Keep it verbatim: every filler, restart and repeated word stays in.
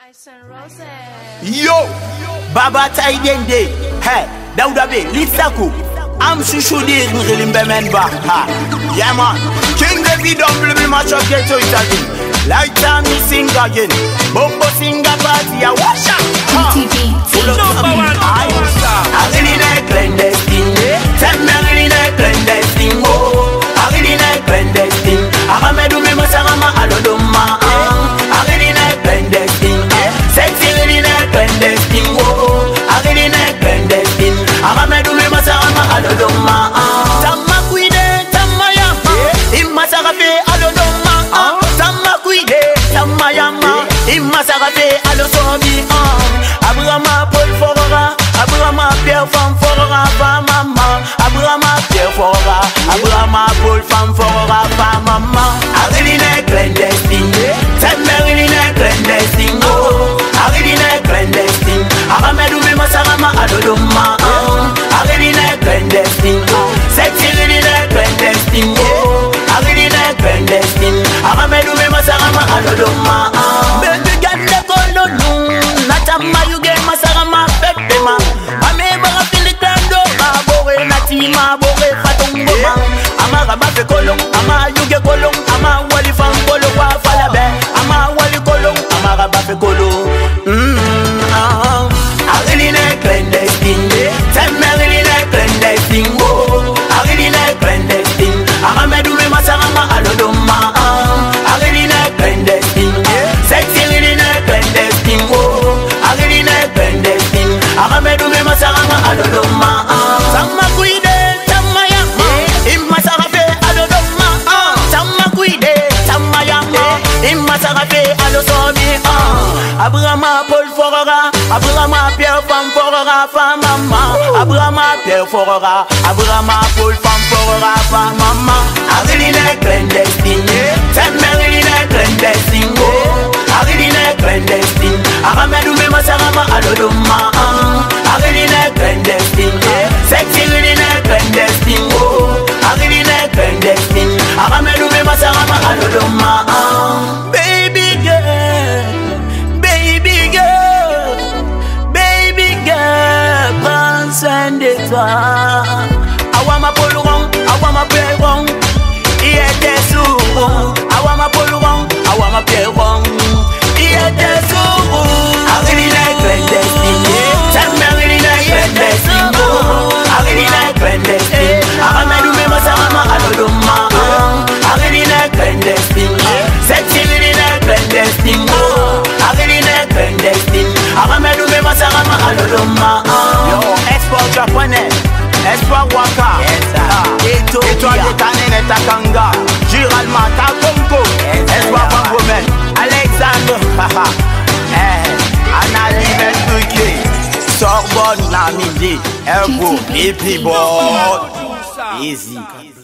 Yo, Baba Taidende, hey, Dauda Be, Litsaku, I'm Shushudi, Rilimbe Menba, ha, yeah man, King David double me match up get to it again, like time me sing again, Bombo sing a party, I wash up, ha, full of number one, I really like clandestine, tell me really like clandestine, oh, I really like clandestine, I'm a do me masama, I don't do ma, I really like clandestine. Sexy really like clandestine, oh, I really like clandestine. I'm a medu me masama alodoma. Tamma kuide, tamma yama. Imma sagafe alodoma. Tamma kuide, tamma yama. Imma sagafe alosobi. Abrama Paul Forora, Abrama Pierre Fam Forora, fa mama. Abrama Pierre Forora, Abrama Paul Fam Forora, fa mama. I really like clandestine. Tell me really like clandestine, oh. I really like clandestine. I'm a do me masama alodoma. I really like clandestine. Sexy really like clandestine. I really like clandestine. I'm a do me masama alodoma. Baby get the color no. Natama you get masama pepe ma. Ame baga feel it ando. Abore nati ma abore fatungo ma. Ama gaba fe kolong. Ama you get kolong. Ama wali fan kolong wa fala be. Ama wali kolong. Ama gaba fe kolong. I really like clandestine. Tell me I really like clandestine. Oh, I really like clandestine. I'm a do me masama alodoma. I really like clandestine. Sexy really like clandestine. Oh, I really like clandestine. I'm a do me masama alodoma. Sama kuide, sama yama. Imma sagafe alodoma. Sama kuide, sama yama. Imma sagafe alosomi. Abrama Paul Forora, Abrama Pierre Fam Forora, fa mama. Abrama Pierre Forora, Abrama Paul Fam Forora, fa mama. I really like clandestine. Tell me I really like clandestine. Oh, I really like clandestine. I'm a do me masama alodoma. I really like clandestine. Sexy really like clandestine. Oh, I really like clandestine. I'm a do me masama alodoma. Baby girl. Soin de toi. Awa ma polurong, awa ma pierrong. Il était sourd. Awa ma polurong, awa ma pierrong. Il était sourd. I really like clandestine. Tell me I really like clandestine. I really like clandestine. I me do me masama alodoma. I really like clandestine. Sexy really like clandestine. I really like clandestine. I me do me masama alodoma. Japonais, Espoir Waka, Étoile de Tanene Takanga, Giral Mata Kongo, Espoir Bangomen, Alexandre, Anna Libet Duke, Sorbonne Namidi, Erbo, Hippie Boy, Easy.